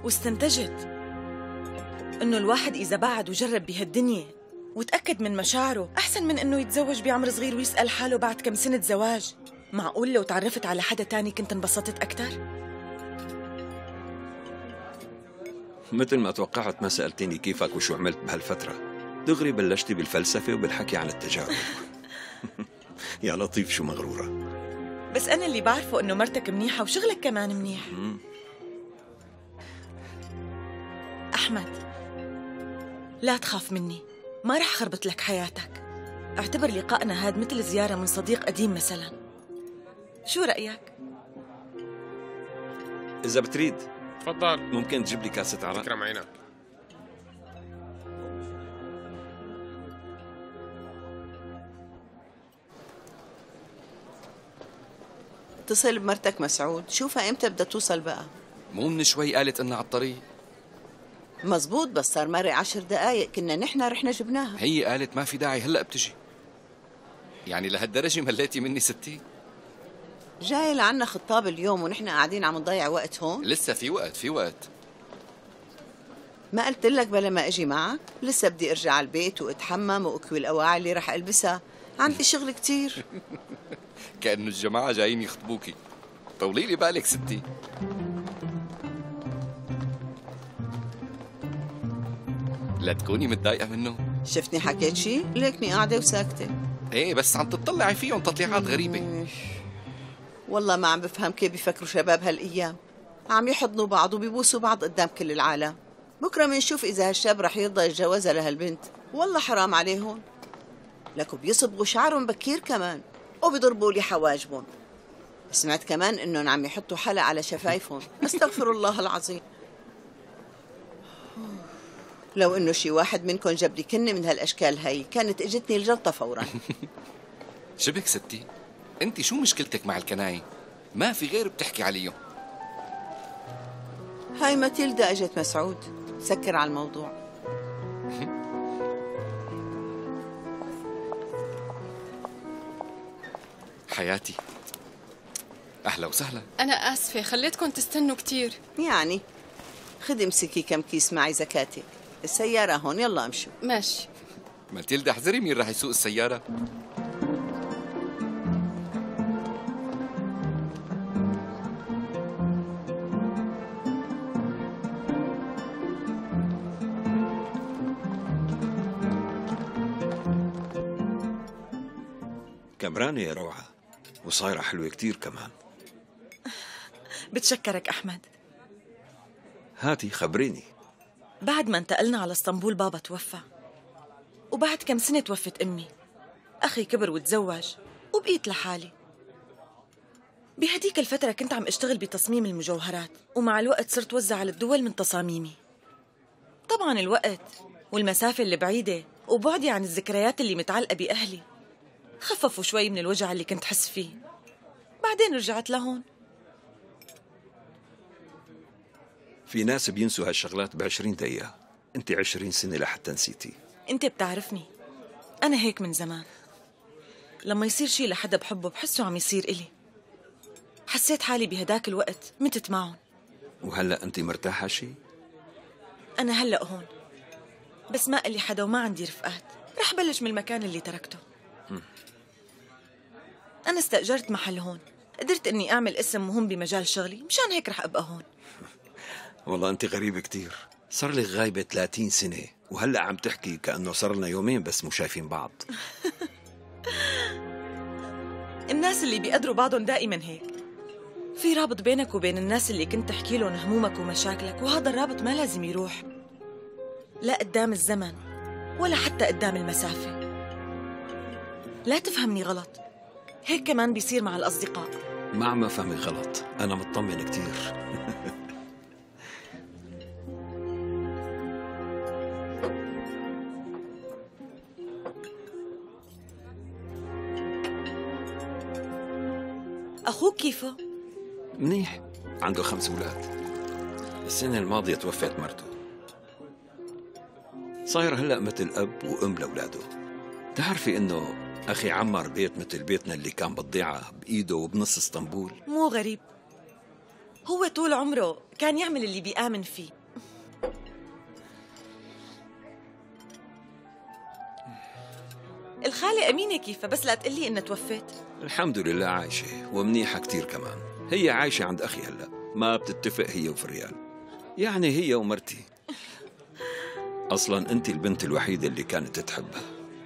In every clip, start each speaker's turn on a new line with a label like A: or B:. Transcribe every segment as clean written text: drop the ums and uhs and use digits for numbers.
A: واستنتجت إنه الواحد إذا بعد وجرب بهالدنيا وتأكد من مشاعره أحسن من إنه يتزوج بعمر صغير ويسأل حاله بعد كم سنة زواج. معقول لو تعرفت على حدا تاني كنت انبسطت أكتر؟
B: مثل ما توقعت ما سألتيني كيفك وشو عملت بهالفترة، دغري بلشتي بالفلسفة وبالحكي عن التجارب. يا لطيف شو مغرورة.
A: بس أنا اللي بعرفه إنه مرتك منيحة وشغلك كمان منيح. أحمد، لا تخاف مني، ما رح خربط لك حياتك. اعتبر لقائنا هاد مثل زيارة من صديق قديم مثلا. شو رأيك؟
B: إذا بتريد
C: تفضل.
B: ممكن تجيب لي كاسة عرق؟
C: تكرم عينك.
D: اتصل بمرتك مسعود، شوفها امتى بدها توصل بقى.
E: مو من شوي قالت انها على الطريق؟
D: مزبوط، بس صار مرق 10 دقايق، كنا نحن رحنا جبناها.
E: هي قالت ما في داعي هلا بتجي. يعني لهالدرجة مليتي مني ستي؟
D: جاي لعنا خطاب اليوم ونحن قاعدين عم نضيع وقت هون.
E: لسه في وقت، في وقت.
D: ما قلت لك بلا ما اجي معك؟ لسه بدي ارجع على البيت واتحمم واكوي الاواعي اللي رح البسها، عندي شغل كتير.
E: كأنه الجماعة جايين يخطبوكي. طولي لي بالك ستي. لا تكوني متضايقة منه.
D: شفتني حكيت شي؟ ليكني قاعدة وساكتة.
E: ايه بس عم تطلعي فيهم تطليعات غريبة.
D: والله ما عم بفهم كيف بيفكروا شباب هالأيام، عم يحضنوا بعض وبيبوسوا بعض قدام كل العالم. بكرة منشوف إذا هالشاب رح يرضى يتجوزها لهالبنت. والله حرام عليهم، لكو بيصبغوا شعرهم بكير كمان وبيضربوا لي حواجبهم. سمعت كمان إنهم عم يحطوا حلق على شفايفهم. أستغفر الله العظيم. لو إنه شي واحد منكم جاب لي كنة من هالأشكال هاي كانت إجتني الجلطة فوراً.
E: شبك ستي؟ انت شو مشكلتك مع الكناية؟ ما في غير بتحكي عليهم.
D: هاي ماتيلدا اجت مسعود، سكر على الموضوع.
E: حياتي اهلا وسهلا.
F: انا اسفه خليتكم تستنوا كتير.
D: يعني خدي امسكي كم كيس معي زكاتك، السيارة هون، يلا امشوا.
F: ماشي.
E: ماتيلدا احذري مين راح يسوق السيارة.
B: كبرانة يا روعة، وصايرة حلوة كتير كمان.
A: بتشكرك أحمد.
B: هاتي خبريني.
A: بعد ما انتقلنا على اسطنبول بابا توفى، وبعد كم سنة توفت أمي. أخي كبر وتزوج وبقيت لحالي. بهديك الفترة كنت عم أشتغل بتصميم المجوهرات، ومع الوقت صرت وزع على الدول من تصاميمي. طبعاً الوقت والمسافة اللي بعيدة وبعدي عن الذكريات اللي متعلقة بأهلي خففوا شوي من الوجع اللي كنت حس فيه. بعدين رجعت لهون.
B: في ناس بينسوا هالشغلات ب20 دقيقة، انت 20 سنة لحتى نسيتي.
A: انت بتعرفني، أنا هيك من زمان. لما يصير شي لحدا بحبه بحسه عم يصير إلي. حسيت حالي بهداك الوقت متت معهم.
B: وهلأ انت مرتاحة شي؟
A: أنا هلأ هون، بس ما قلي حدا وما عندي رفقات. رح بلش من المكان اللي تركته. أنا استأجرت محل هون، قدرت إني أعمل اسم مهم بمجال شغلي، مشان هيك رح أبقى هون.
B: والله أنت غريبة كتير، صار لك غايبة 30 سنة وهلأ عم تحكي كأنه صار لنا يومين بس مو شايفين بعض.
A: الناس اللي بيقدروا بعضهم دائما هيك. في رابط بينك وبين الناس اللي كنت تحكي لهم همومك ومشاكلك، وهذا الرابط ما لازم يروح، لا قدام الزمن ولا حتى قدام المسافة. لا تفهمني غلط، هيك كمان بيصير مع الأصدقاء.
B: ما عم فهمي غلط، أنا مطمن كتير.
A: أخوك كيفه؟
B: منيح، عنده 5 أولاد. السنة الماضية توفت مرته، صاير هلأ مثل أب وأم لأولاده. تعرفي إنه أخي عمر بيت مثل بيتنا اللي كان بالضيعة بإيده وبنص اسطنبول؟
A: مو غريب، هو طول عمره كان يعمل اللي بيآمن فيه. الخالة أمينة كيفها؟ بس لا تقلي إنها توفت.
B: الحمد لله عايشة ومنيحة كتير كمان. هي عايشة عند أخي هلأ، ما بتتفق هي وفريال، يعني هي ومرتي. أصلاً أنت البنت الوحيدة اللي كانت تحبها.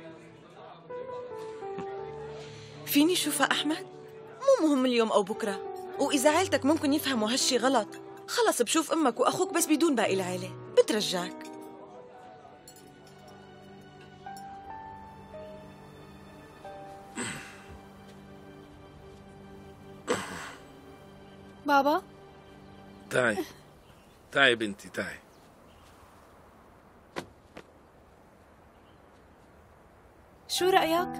A: فيني شوفها أحمد؟ مو مهم اليوم أو بكرة، وإذا عيلتك ممكن يفهموا هالشي غلط، خلص بشوف أمك وأخوك بس بدون باقي العيلة، بترجاك.
F: بابا
C: تعي تعي بنتي تعي.
F: شو رأيك؟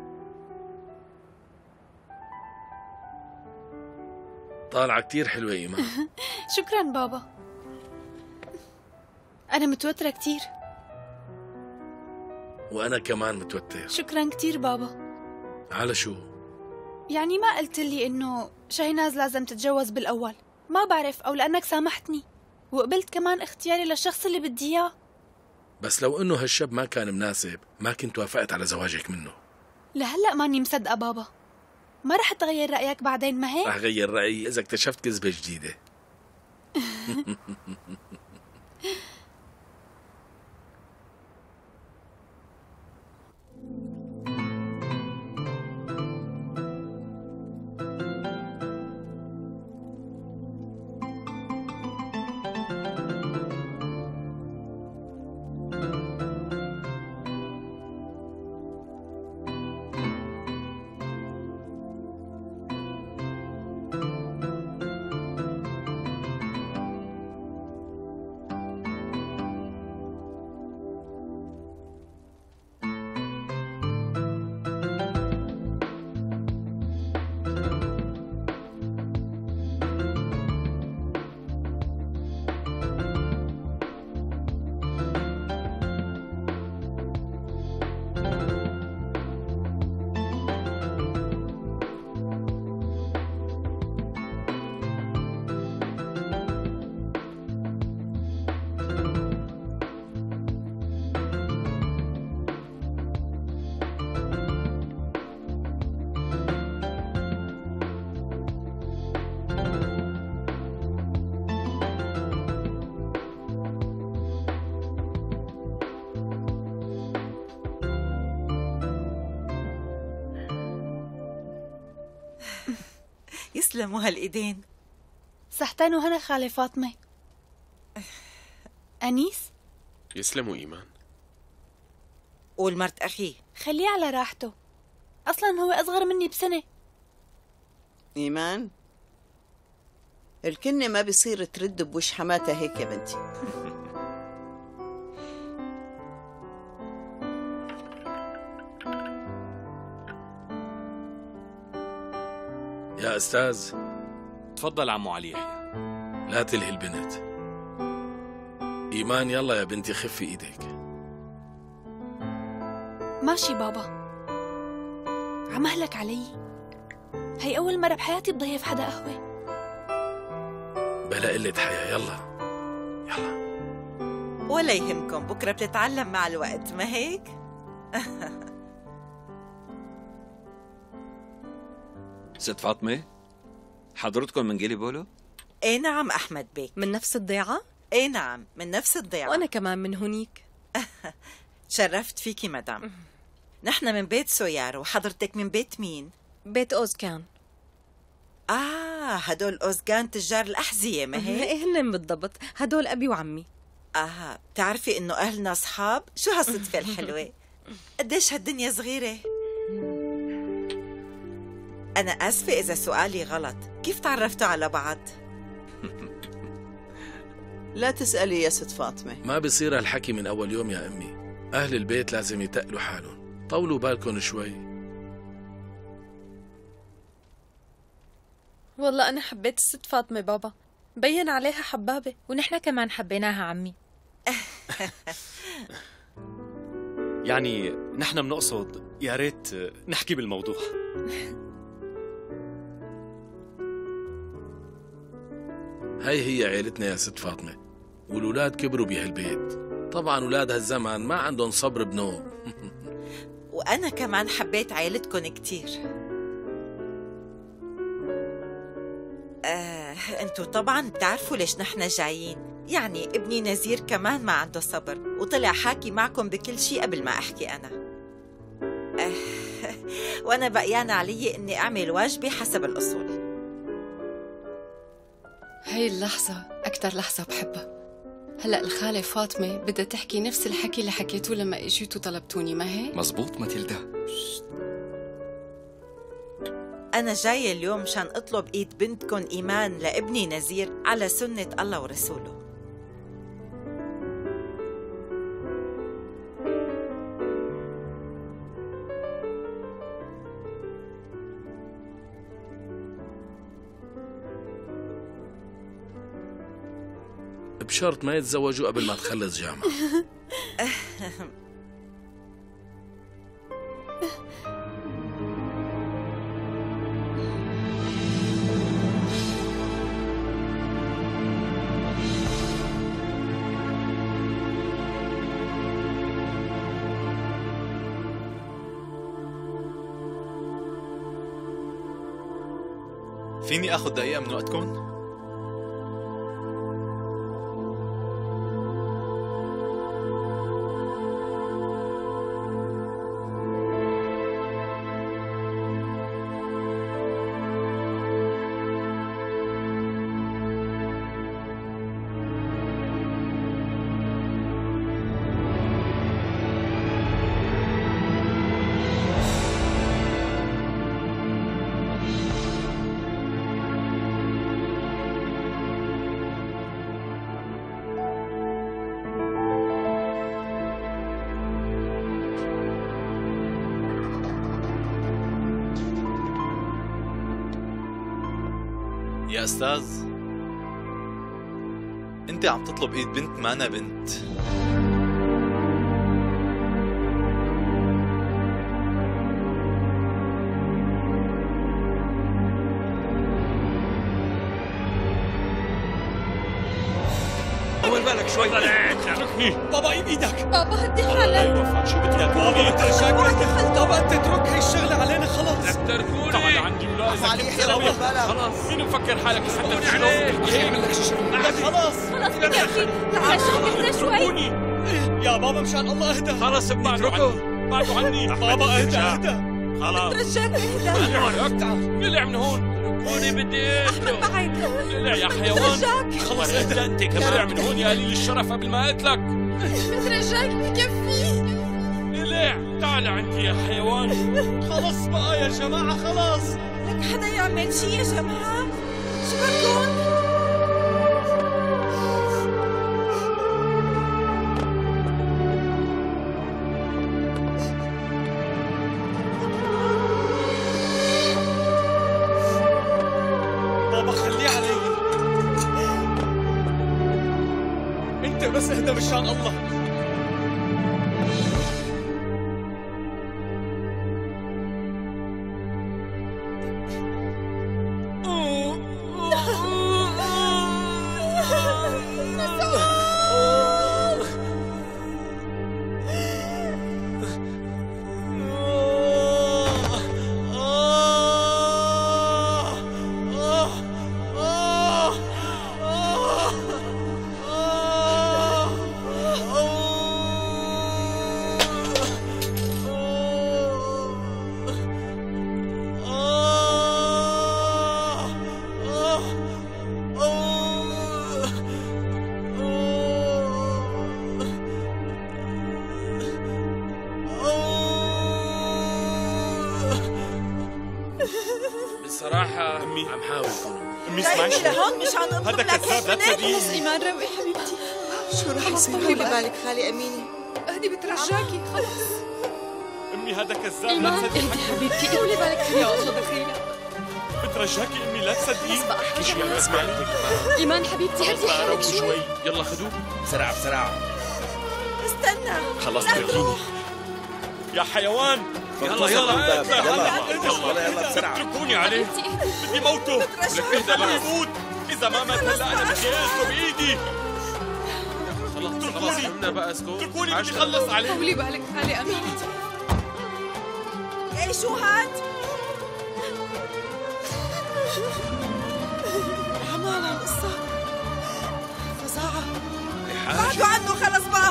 C: طالعة كتير حلوة إيمان.
F: شكراً بابا. أنا متوترة كتير.
C: وأنا كمان متوتر.
F: شكراً كتير بابا.
C: على شو؟
F: يعني ما قلت لي إنه شاهيناز لازم تتجوز بالأول، ما بعرف، أو لأنك سامحتني وقبلت كمان اختياري للشخص اللي بدي إياه.
C: بس لو إنه هالشاب ما كان مناسب ما كنت وافقت على زواجك منه.
F: لهلأ ماني مصدقة بابا. ما رح تغير رأيك بعدين ما هيك؟
C: رح غير رأيي إذا اكتشفت كذبة جديدة.
A: يسلموا هالإيدين.
F: صحتين وهنا خالة فاطمة. أنيس؟
G: يسلموا إيمان.
A: قول مرت أخيه.
F: خليه على راحته، أصلاً هو أصغر مني بسنة.
D: إيمان، الكنة ما بيصير ترد بوش حماتها هيك يا بنتي.
C: يا أستاذ.
G: تفضل عمو علي يحيى.
C: لا تلهي البنت. إيمان يلا يا بنتي خفي إيدك.
F: ماشي بابا، عمهلك علي. هي أول مرة بحياتي بضيف حدا قهوة.
C: بلا قلة حياة. يلا يلا.
A: ولا يهمكم، بكرة بتتعلم مع الوقت، ما هيك؟
B: ست فاطمة، حضرتكم من جيلي بولو؟
A: ايه نعم أحمد بيك.
H: من نفس الضيعة؟
A: ايه نعم، من نفس الضيعة.
H: وأنا كمان من هونيك.
A: تشرفت فيكي مدام. نحن من بيت سويار، وحضرتك من بيت مين؟
H: بيت أوزكان.
A: هدول أوزغان تجار الأحذية، ما هيك؟
H: إيه هن بالضبط، هدول أبي وعمي.
A: بتعرفي إنه أهلنا أصحاب؟ شو هالصدفة الحلوة؟ قديش هالدنيا صغيرة؟ أنا آسفة إذا سؤالي غلط، كيف تعرفتوا على بعض؟
D: لا تسألي يا ست فاطمة.
C: ما بيصير هالحكي من أول يوم يا أمي. أهل البيت لازم يتقلوا حالهم. طولوا بالكم شوي.
F: والله أنا حبيت الست فاطمة بابا، بين عليها حبابة.
I: ونحن كمان حبيناها عمي.
G: يعني نحن بنقصد يا ريت نحكي بالموضوع.
C: هي عيلتنا يا ست فاطمة، والولاد كبروا بهالبيت. طبعا ولاد هالزمن ما عندهم صبر بنوم.
J: وأنا كمان حبيت عيلتكن كتير. انتوا طبعا بتعرفوا ليش نحن جايين. يعني ابني نزير كمان ما عنده صبر، وطلع حاكي معكم بكل شيء قبل ما أحكي أنا. وأنا بقيان علي إني أعمل واجبي حسب الأصول.
K: هاي اللحظة أكتر لحظة بحبها. هلأ الخالة فاطمة بدها تحكي نفس الحكي اللي حكيتوه لما اجيتوا طلبتوني، ما هيك؟
E: مزبوط ماتيلدا.
J: أنا جاية اليوم مشان أطلب إيد بنتكن إيمان لابني نزير على سنة الله ورسوله.
C: بشرط ما يتزوجوا قبل ما تخلص جامعة.
L: فيني اخذ دقيقة من وقتكم؟ يا أستاذ، أنت عم تطلب إيد بنت ما أنا بنت.
B: طول بالك شوي.
G: اتركني
L: بابا ايدك.
F: بابا هدي حالك.
G: وفاء شو بدك؟
L: بابا اترجاك. بابا انت اترك هاي الشغلة علينا خلص.
G: تركوني. تعال عندي ولا إذا كنت خلاص. مين مفكر حالك حتى تشوف؟
L: خلاص
F: بدي أحكي. تعال اهدى شوي.
L: يا بابا مشان الله اهدى.
G: خلاص بعدوا عني. بعدوا عني.
L: بابا اهدى.
G: خلاص.
F: رجاك اهدى.
G: قلع من هون. تركوني بدي
F: أحمد معك.
G: قلع يا حيوان.
F: رجاك.
G: خلص اهدى انت كمان. قلع من هون يا قليل الشرف قبل ما اقتلك.
F: رجاك بكفي.
G: قلع. تعال عندي يا حيوان.
L: خلص بقى يا جماعة خلاص.
J: لك حدا يعمل شي يا جماعة؟ شو بدكن؟
L: بابا خليه علي. انت بس اهدى مشان الله.
C: بصراحة أمي عم حاول كون.
L: أمي اسمعي شوي.
J: لهون مشان أطلب
L: هذا
J: لك
L: كذاب لا تصدقيني.
F: خلص إيمان روقي حبيبتي.
D: شو رح يصير؟ طولي بالك خالي أميني.
F: اهدي بترجاكي خلص.
L: أمي هذا كذاب لا
F: إيمان
L: تصدقيني.
F: اهدي حبيبتي. طولي بالك يا الله دخيلة.
L: بترجاكي أمي لا تصدقيني.
F: بقى حاجة
C: شو
F: ما
C: اسمعي
F: إيمان حبيبتي هدي حالك شوي.
C: يلا خدوه بسرعة بسرعة.
J: استنى.
L: خلص تركيني يا حيوان.
B: يلا
L: يلا
B: يلا
L: يلا بسرعة.
G: اتركوني عليه.
L: بدي موته.
G: لك اهدى بقى.
L: يموت.
G: إذا ما مات هلا أنا بدي أخذه بإيدي.
C: خلص فهمنا بقى اسكت.
G: اتركوني بدي أخلص عليه.
K: طولي بالك خالي أمين.
J: ايه شو هاد؟
D: حمال هالقصة فظاعة.
J: بعدوا عنه خلص بقى.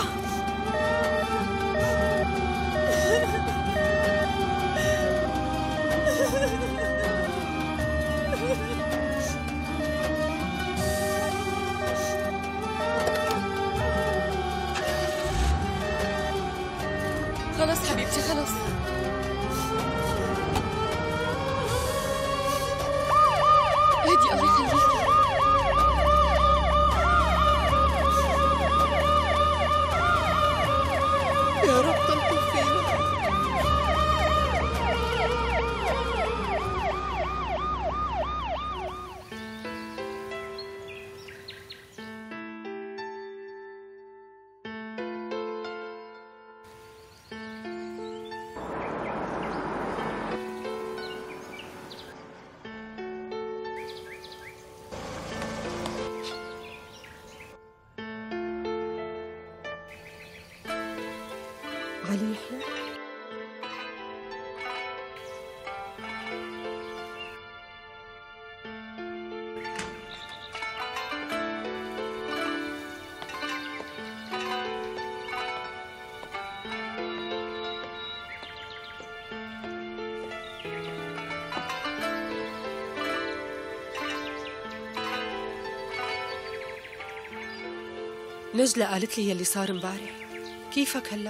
K: خلص حبيبتي خلص. هدي الله يخليكي.
D: يا رب تلطف فينا. علي يحيى
M: نجلة قالت لي يلي صار امبارح. كيفك هلأ؟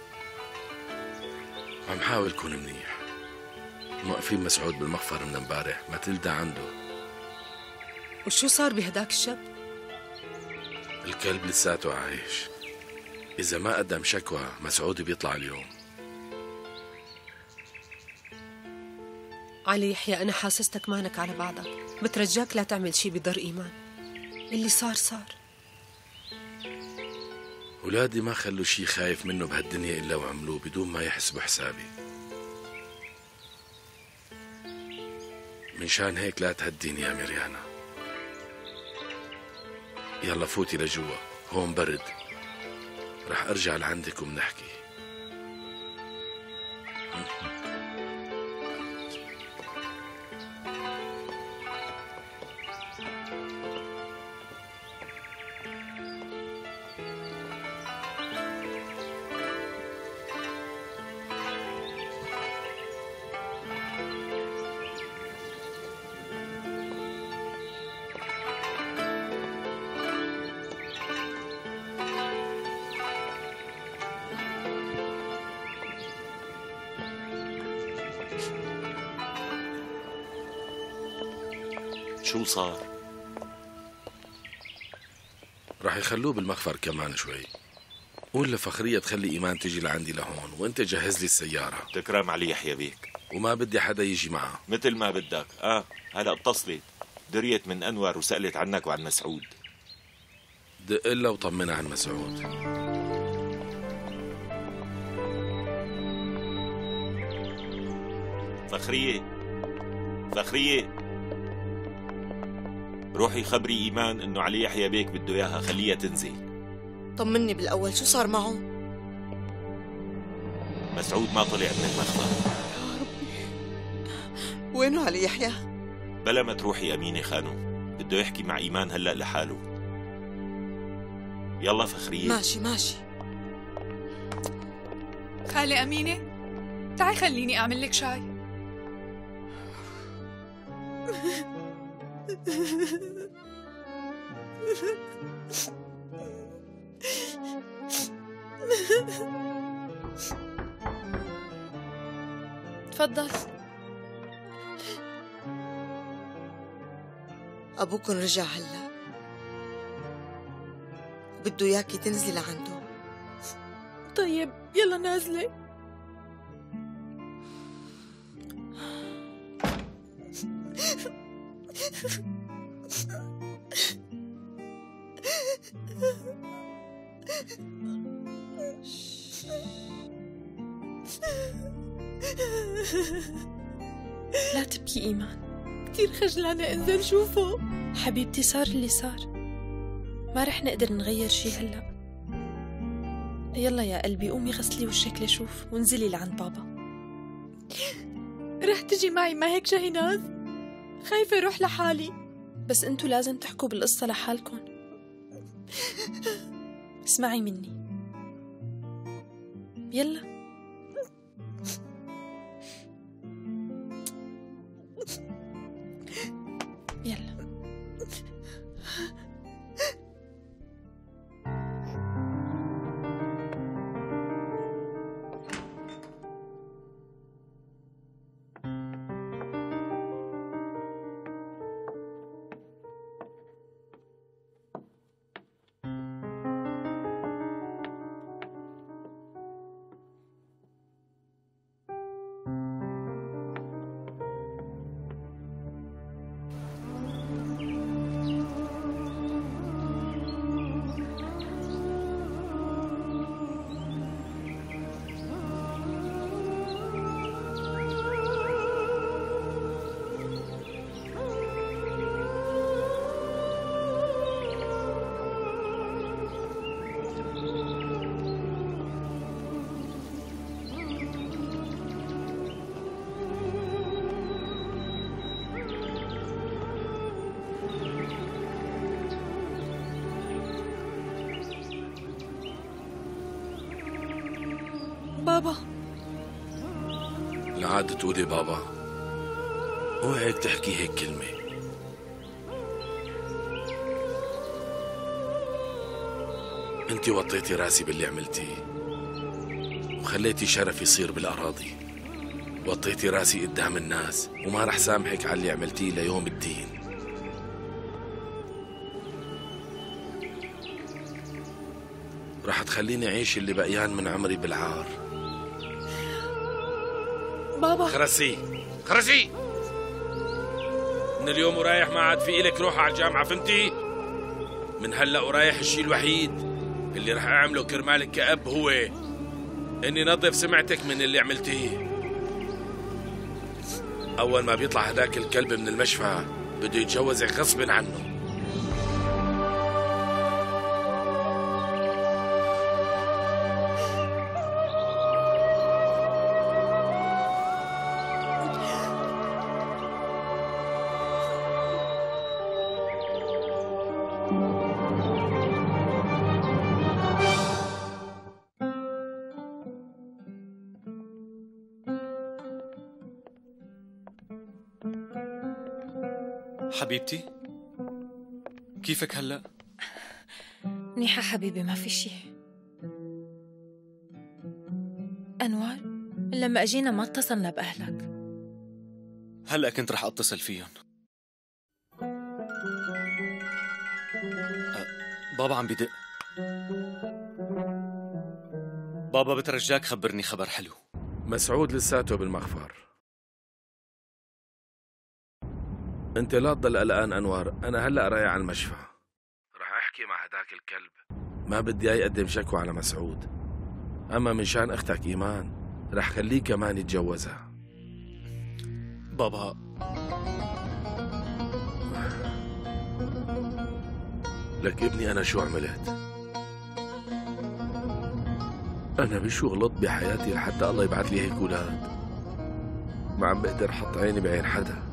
C: عم حاول كون منيح. موقفين مسعود بالمخفر من امبارح، ماتيلدا عنده.
M: وشو صار بهداك الشاب؟
C: الكلب لساته عايش. إذا ما قدم شكوى مسعود بيطلع اليوم.
M: علي يحيى أنا حاسستك مانك على بعضك. بترجاك لا تعمل شي بضر إيمان. اللي صار صار.
C: ولادي ما خلوا شي خايف منه بهالدنيا إلا وعملوه بدون ما يحسبوا حسابي. منشان هيك لا تهديني يا مريانا. يلا فوتي لجوا، هون برد. رح أرجع لعندك ومنحكي.
N: شو صار؟
C: رح يخلوه بالمخفر كمان شوي. قول لفخرية تخلي إيمان تجي لعندي لهون وانت جهز لي السيارة.
N: تكرم علي يحيى بيك.
C: وما بدي حدا يجي معه.
N: مثل ما بدك. هلا اتصلت دريت من أنور وسألت عنك وعن مسعود.
C: دق لها وطمنها عن مسعود.
N: فخرية روحي خبري إيمان إنه علي يحيى بيك بده إياها، خليها تنزل.
A: طمني بالأول شو صار معه؟
N: مسعود ما طلع من المخفر.
D: يا ربي وينه علي يحيى؟
N: بلا ما تروحي أمينة خانو، بده يحكي مع إيمان هلأ لحاله. يلا فخرية.
A: ماشي.
K: خالي أمينة تعي خليني أعمل لك شاي. تفضل.
A: أبوكن رجع هلا، بده إياكي تنزلي لعنده.
F: طيب يلا نازلة.
M: لا تبكي إيمان،
F: كتير خجلانة انزل شوفه. حبيبتي صار اللي صار، ما رح نقدر نغير شي هلأ. يلا يا قلبي قومي غسلي وشك لشوف وانزلي لعند بابا. رح تجي معي ما هيك شاهيناز؟ خايفة روح لحالي. بس انتو لازم تحكوا بالقصة لحالكم. اسمعي مني يلا. يلا بابا.
C: العادة تقولي بابا، اوعك تحكي هيك كلمة. انت وطيتي راسي باللي عملتيه وخليتي شرف يصير بالأراضي. وطيتي راسي قدام الناس وما رح سامحك على اللي عملتيه ليوم الدين. رح تخليني أعيش اللي بقيان من عمري بالعار.
F: بابا
C: خرسي خرسي، من اليوم ورايح ما عاد في إلك روح على الجامعة، فهمتي؟ من هلأ ورايح الشيء الوحيد اللي رح أعمله كرمالك كأب هو إني نظف سمعتك من اللي عملتيه. أول ما بيطلع هداك الكلب من المشفى بده يتجوزك غصب عنه.
G: حبيبتي كيفك هلأ؟
I: منيحة حبيبي ما في شي. أنوار لما أجينا ما اتصلنا بأهلك.
G: هلأ كنت رح أتصل فيهم. بابا عم بدق. بابا بترجاك خبرني خبر حلو.
C: مسعود لساته بالمخفر. انت لا تضل قلقان انوار، انا هلا رايح على المشفى رح احكي مع هداك الكلب. ما بدي اياه يقدم شكوى على مسعود. اما من شان اختك ايمان رح خليه كمان يتجوزها.
G: بابا
C: لك ابني انا شو عملت؟ انا بشو غلطت بحياتي لحتى الله يبعث لي هيك اولاد؟ ما عم بقدر احط عيني بعين حدا.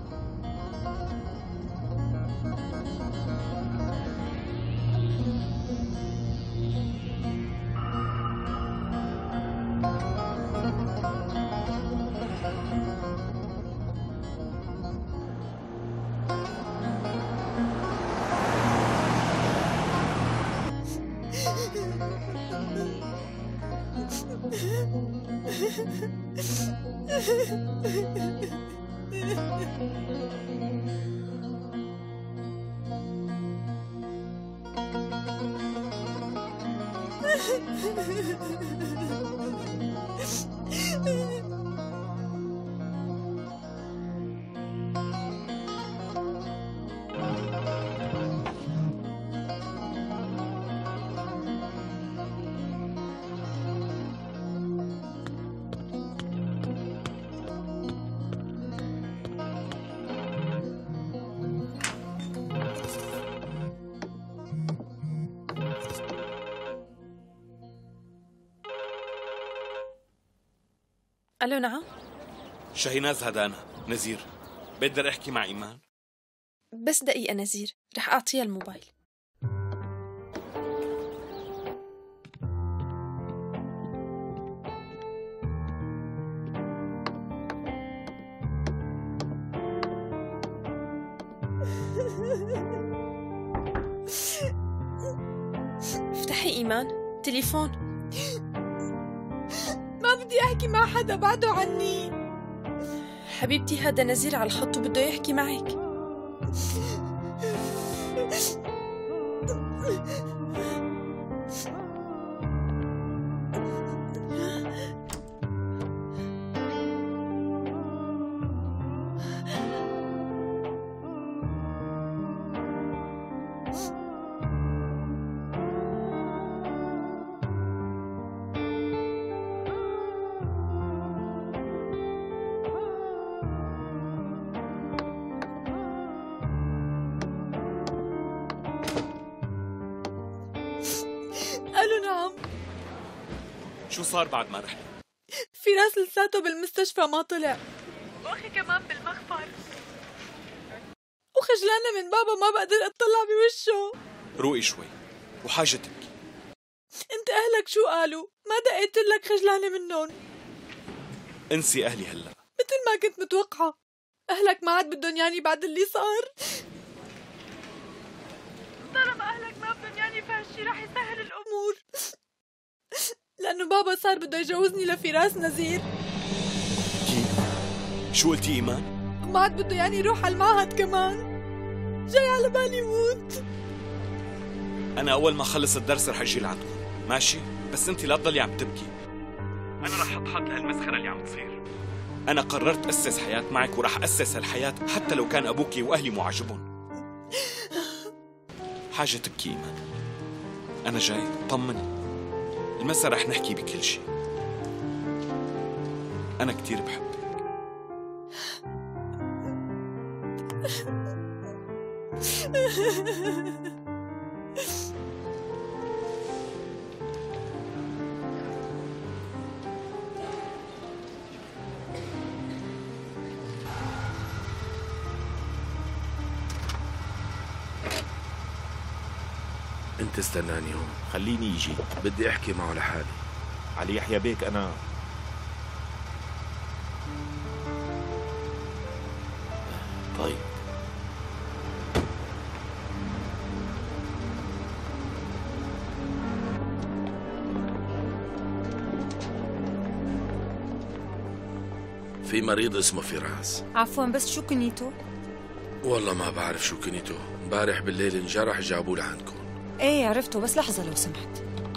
F: ألو نعم.
G: شاهيناز هذا أنا نزير، بقدر أحكي مع إيمان؟
F: بس دقيقة نزير، رح أعطيها الموبايل. افتحي إيمان، تليفون. ما بدي أحكي مع حدا، بعده عني. حبيبتي هذا نزير على الخط وبده يحكي معك. ألو نعم.
G: شو صار بعد ما رحنا؟
F: فراس لساته بالمستشفى ما طلع، واخي كمان بالمخفر، وخجلانة من بابا ما بقدر اطلع بوشه.
G: روقي شوي، وحاجة تبكي.
F: انت اهلك شو قالوا؟ ما دقيت لك خجلانة منهم؟
G: انسي اهلي هلا.
F: مثل ما كنت متوقعة، اهلك ما عاد بدهم ياني بعد اللي صار. طالما اهلك ما بدهم ياني فهالشي رح يسهل الامور، لانه بابا صار بده يجوزني لفراس نزير.
G: كيف؟ شو قلتي إيمان؟
F: ما عاد بده يعني يروح على المعهد كمان. جاي على بالي موت.
G: أنا أول ما خلص الدرس رح أجي لعندكم، ماشي؟ بس أنت لا تضلي عم تبكي. أنا رح أحط حد لهالمسخرة اللي عم تصير. أنا قررت أسس حياة معك ورح أسس هالحياة حتى لو كان أبوكي وأهلي مو عاجبهم. حاجة تبكي إيمان. أنا جاي، طمني. المسا رح نحكي بكل شيء. أنا كتير بحبك.
C: انت استناني هون.
N: خليني يجي،
C: بدي احكي معه لحالي.
N: علي يحيى بيك أنا.
C: طيب في مريض اسمه فراس.
H: عفوا بس شو كنيته؟
C: والله ما بعرف شو كنيته، امبارح بالليل انجرح جابوه لعندكم.
H: ايه عرفته، بس لحظة لو سمحت.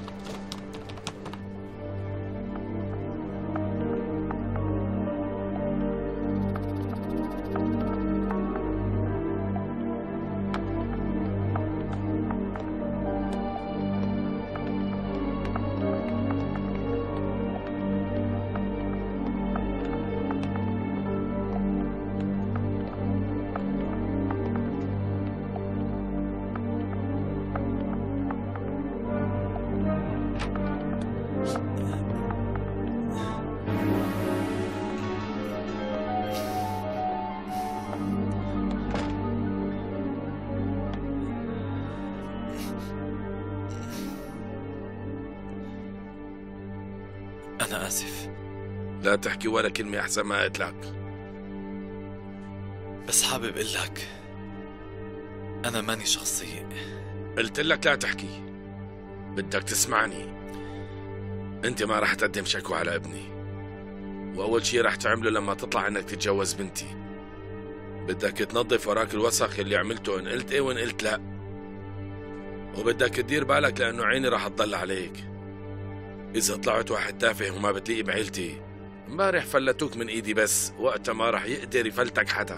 C: أنا آسف. لا تحكي ولا كلمة أحسن ما قلت لك.
O: بس حابب أقول لك أنا ماني شخصية.
C: قلت لك لا تحكي، بدك تسمعني. أنت ما رح تقدم شكوى على ابني، وأول شي رح تعمله لما تطلع إنك تتجوز بنتي بدك تنظف وراك الوسخ اللي عملته إن قلت إيه وإن قلت لا، وبدك تدير بالك لأنه عيني رح تضل عليك. إذا طلعت واحد تافه وما بتليق بعيلتي، امبارح فلتوك من إيدي، بس وقتها ما رح يقدر يفلتك حدا.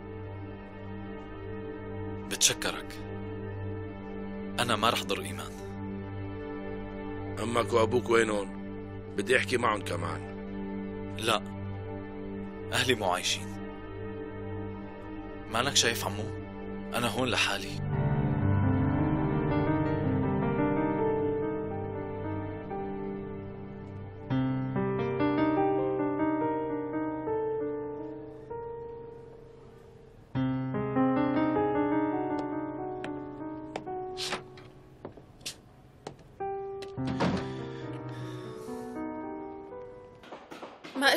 O: بتشكرك، أنا ما رح ضر إيمان.
C: أمك وأبوك وينون؟ بدي أحكي معهم كمان.
O: لا، أهلي مو عايشين. مالك شايف عمو؟ أنا هون لحالي.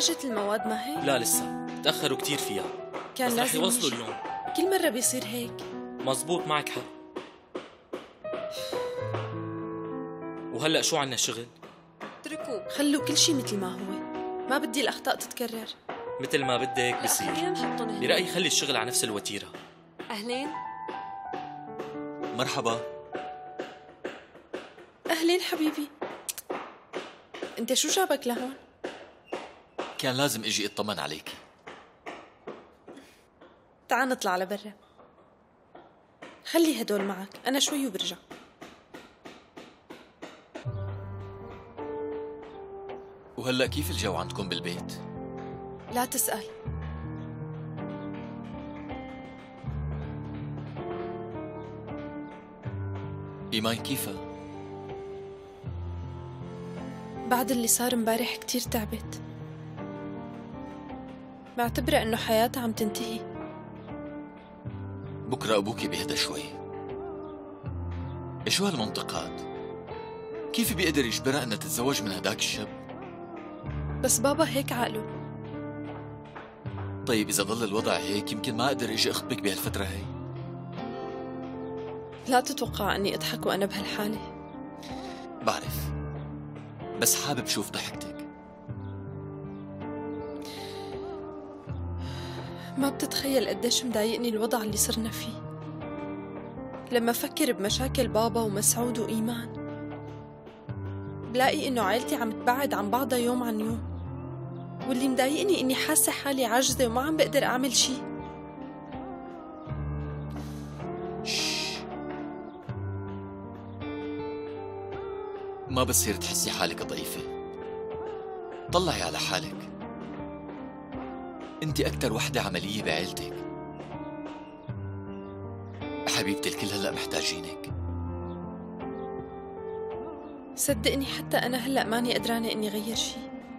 F: اجت المواد ما هيك؟
P: لا لسه، تأخروا كتير فيها.
F: كان
P: بس رح
F: لازم
P: يوصلوا
F: يجي.
P: اليوم.
F: كل مرة بيصير هيك.
P: مزبوط، معك حق. وهلأ شو عنا شغل؟
F: اتركوا، خلوا كل شيء مثل ما هو، ما بدي الأخطاء تتكرر.
P: مثل ما بدك بصير.
F: خلينا نحطهم هنا.
P: برأيي خلي الشغل على نفس الوتيرة.
F: أهلين.
O: مرحبا.
F: أهلين حبيبي. أنت شو جابك لهون؟
O: كان لازم اجي اطمن عليكي.
F: تعال نطلع لبرا. خلي هدول معك، أنا شوي وبرجع.
O: وهلأ كيف الجو عندكم بالبيت؟
F: لا تسأل.
O: إيمان كيفها؟
F: بعد اللي صار مبارح كتير تعبت. بعتبرها إنه حياتها عم تنتهي.
O: بكرة أبوكي بيهدى شوي. شو هالمنطقات؟ كيف بيقدر يجبرها أنها تتزوج من هداك الشاب؟
F: بس بابا هيك عقله.
O: طيب إذا ظل الوضع هيك يمكن ما أقدر إجي أخطبك بهالفترة هي.
F: لا تتوقع أني أضحك وأنا بهالحالة.
O: بعرف، بس حابب شوف ضحكتك.
F: ما بتتخيل قديش مضايقني الوضع اللي صرنا فيه. لما أفكر بمشاكل بابا ومسعود وإيمان بلاقي إنه عائلتي عم تبعد عن بعضها يوم عن يوم، واللي مضايقني إني حاسة حالي عاجزة وما عم بقدر أعمل شي.
O: ما بصير تحسي حالك ضعيفة. طلعي على حالك. انت أكتر وحدة عملية بعيلتك. حبيبتي الكل هلأ محتاجينك.
F: صدقني حتى أنا هلأ ماني قدرانة إني غير شي.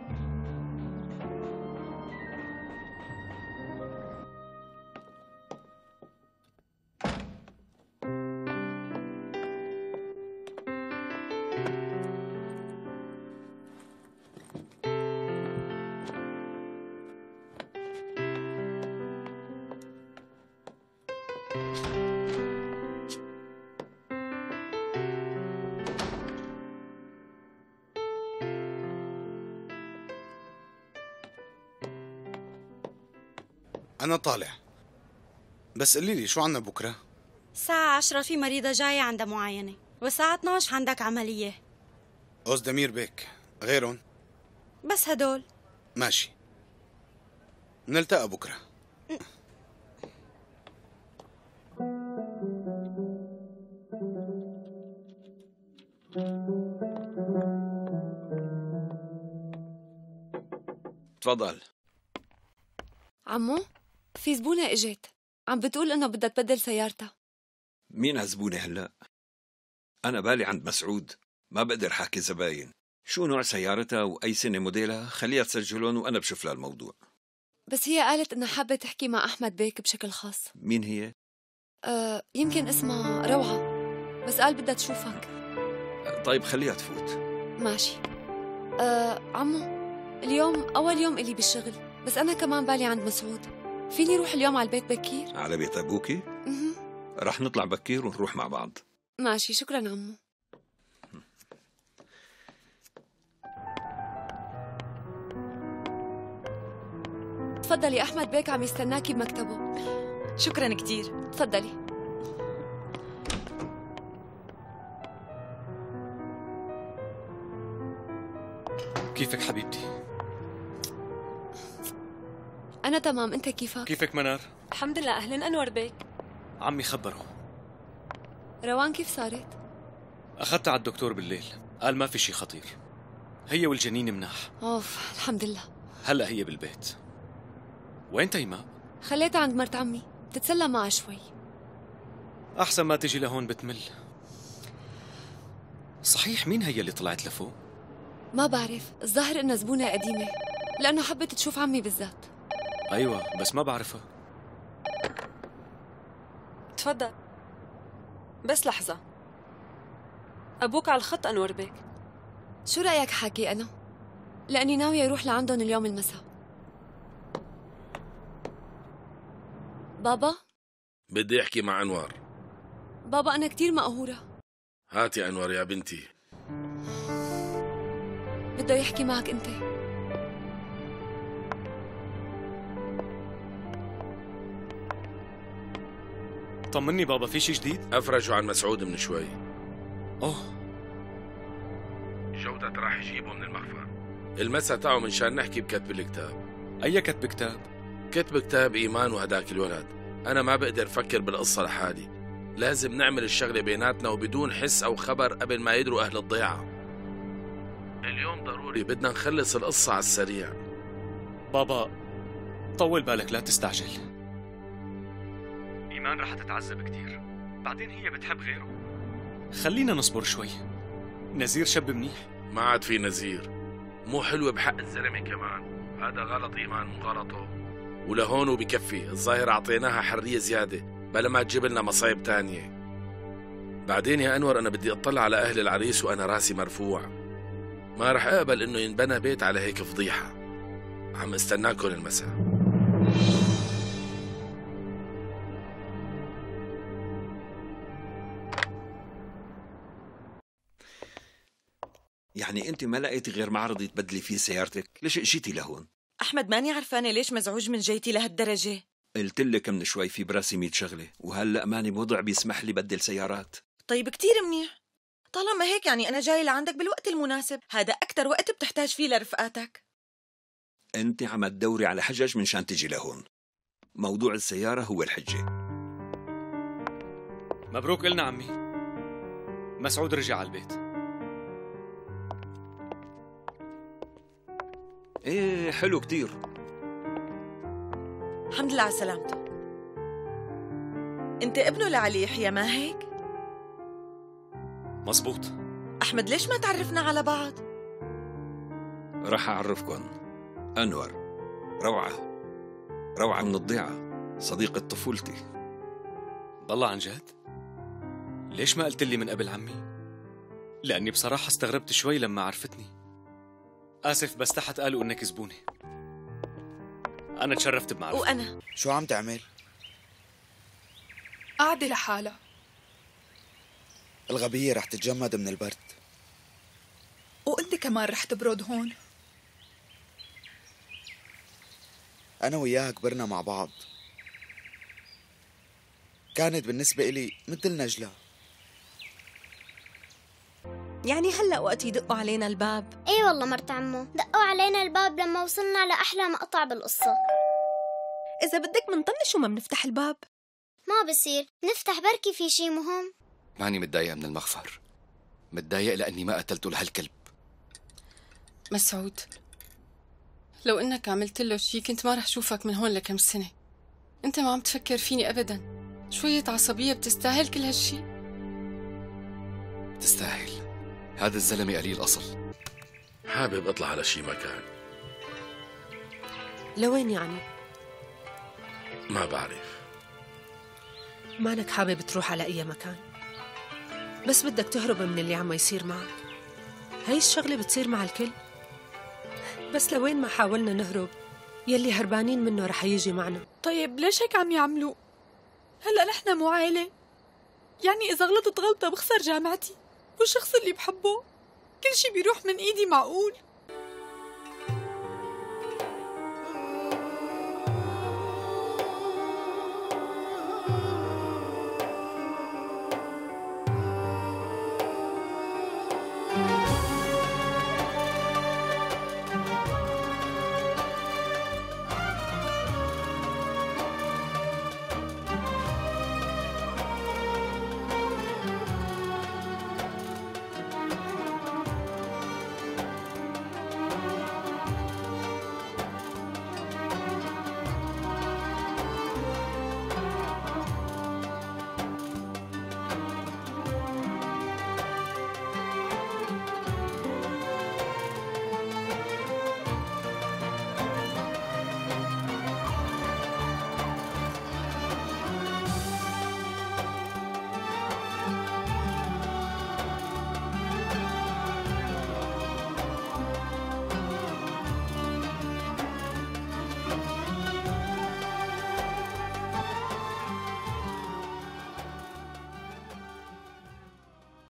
Q: أنا طالع، بس قولي لي شو عنا بكرة؟
R: الساعة 10 في مريضة جاية عندها معاينة، والساعة 12 عندك عملية.
Q: أوزدمير بيك، غيرهم؟
R: بس هدول.
Q: ماشي، نلتقى بكرة.
B: تفضل.
K: عمو، في زبونة اجت عم بتقول انه بدها تبدل سيارتها.
B: مين هالزبونة هلأ؟ أنا بالي عند مسعود، ما بقدر حاكي زباين. شو نوع سيارتها وأي سنة موديلها خليها تسجلون وأنا بشوف لها الموضوع.
K: بس هي قالت انها حابة تحكي مع أحمد بيك بشكل خاص.
B: مين هي؟
K: يمكن اسمها روعة، بس قال بدها تشوفك.
B: طيب خليها تفوت.
K: ماشي. عمو، اليوم أول يوم إلي بالشغل، بس أنا كمان بالي عند مسعود. فيني روح اليوم على البيت بكير؟
B: على بيت أبوكي؟ رح نطلع بكير ونروح مع بعض.
K: ماشي، شكرا عمو. تفضلي، أحمد بيك عم يستناكي بمكتبه.
A: شكرا كتير.
K: تفضلي.
G: كيفك حبيبتي؟
K: أنا تمام، أنت كيفك؟
G: كيفك منار؟
F: الحمد لله. أهلين أنور بيك.
G: عمي خبره.
K: روان كيف صارت؟
G: أخذتها على الدكتور بالليل، قال ما في شي خطير. هي والجنين مناح.
K: أوف، الحمد لله.
G: هلأ هي بالبيت. وين تيماء؟
K: خليتها عند مرت عمي تتسلى معها شوي.
G: أحسن ما تجي لهون بتمل. صحيح مين هي اللي طلعت لفوق؟
K: ما بعرف، الظاهر إنها زبونة قديمة، لأنه حبت تشوف عمي بالذات.
G: أيوة، بس ما بعرفها.
F: تفضل. بس لحظة، أبوك على الخط أنور بيك.
K: شو رأيك حاكي أنا؟ لأني ناوية أروح لعندهم اليوم المساء. بابا؟
C: بدي احكي مع انور.
K: بابا أنا كتير مقهورة.
C: هاتي انور يا بنتي.
K: بده يحكي معك أنت.
G: طمني بابا، في شي جديد؟
C: افرجوا عن مسعود من شوي.
G: اوه
C: جودة راح يجيبه من المخفر. المسا تاعه منشان نحكي بكتب الكتاب.
G: اي كتب كتاب؟
C: كتب كتاب ايمان وهداك الولد. انا ما بقدر افكر بالقصة لحالي، لازم نعمل الشغلة بيناتنا وبدون حس او خبر قبل ما يدروا اهل الضيعة. اليوم ضروري بدنا نخلص القصة على السريع.
G: بابا طول بالك، لا تستعجل. إيمان رح تتعذب كتير، بعدين هي بتحب غيره. خلينا نصبر شوي. نزير شاب منيح.
C: ما عاد في نزير، مو حلوة بحق الزلمة كمان. هذا غلط إيمان، مو غلطه. ولهون وبكفي، الظاهر أعطيناها حرية زيادة بلا ما تجيب لنا مصايب تانية. بعدين يا أنور أنا بدي أطلع على أهل العريس وأنا راسي مرفوع. ما رح أقبل إنه ينبنى بيت على هيك فضيحة. عم استناكم المساء.
B: يعني انت ما لقيتي غير معرض تبدلي فيه سيارتك؟ ليش اجيتي لهون؟
A: أحمد ماني عرفانة ليش مزعوج من جيتي لهالدرجة.
B: قلت لك من شوي في براسي 100 شغله، وهلا ماني موضع بيسمح لي بدل سيارات.
A: طيب كتير منيح، طالما هيك يعني أنا جاي لعندك بالوقت المناسب. هذا أكتر وقت بتحتاج فيه لرفقاتك.
B: انت عم تدوري على حجج منشان تجي لهون. موضوع السياره هو الحجه.
G: مبروك إلنا عمي، مسعود رجع على البيت.
B: ايه حلو كتير.
A: الحمد لله على سلامته. انت ابنه لعلي يحيى ما هيك؟
G: مزبوط.
A: أحمد ليش ما تعرفنا على بعض؟
B: رح أعرفكن. أنور، روعة من الضيعة، صديقة طفولتي.
G: بالله عن جد؟ ليش ما قلت لي من قبل عمي؟ لأني بصراحة استغربت شوي لما عرفتني. آسف بس تحت قالوا إنك زبونة. أنا تشرفت بمعرفتك.
A: وأنا.
Q: شو عم تعمل؟
S: قاعدة لحالها.
Q: الغبية رح تتجمد من البرد.
S: وأنت كمان رح تبرد هون.
Q: أنا وياها كبرنا مع بعض. كانت بالنسبة إلي مثل نجلة.
M: يعني هلأ وقت يدقوا علينا الباب؟
T: اي والله مرت عمو، دقوا علينا الباب لما وصلنا لأحلى مقطع بالقصة.
M: إذا بدك منطنش وما بنفتح الباب.
T: ما بصير، نفتح بركي في شي مهم.
E: ماني متضايقة من المغفر، متضايق لأني ما قتلته لهالكلب.
K: مسعود، لو إنك عملت له شي كنت ما رح شوفك من هون لكم سنة. أنت ما عم تفكر فيني أبدا. شوية عصبية بتستاهل كل هالشي؟
E: تستاهل. هذا الزلمة قليل أصل.
C: حابب أطلع على شي مكان.
M: لوين يعني؟
C: ما بعرف.
M: مانك حابب تروح على أي مكان، بس بدك تهرب من اللي عم يصير معك. هاي الشغلة بتصير مع الكل، بس لوين ما حاولنا نهرب يلي هربانين منه رح يجي معنا.
S: طيب ليش هيك عم يعملوا؟ هلأ نحن مو عائلة؟ يعني إذا غلطت غلطة بخسر جامعتي والشخص اللي بحبه، كل شي بيروح من إيدي. معقول؟